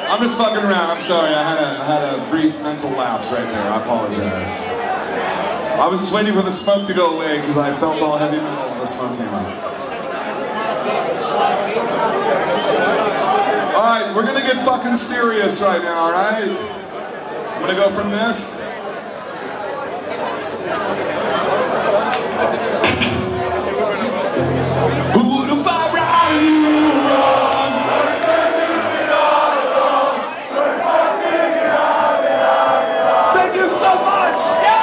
I'm just fucking around. I'm sorry. I had a brief mental lapse right there. I apologize. I was just waiting for the smoke to go away because I felt all heavy metal when the smoke came out. All right, we're gonna get fucking serious right now. All right, I'm gonna go from this. Who would have thought right you wrong? Thank you so much. Yeah.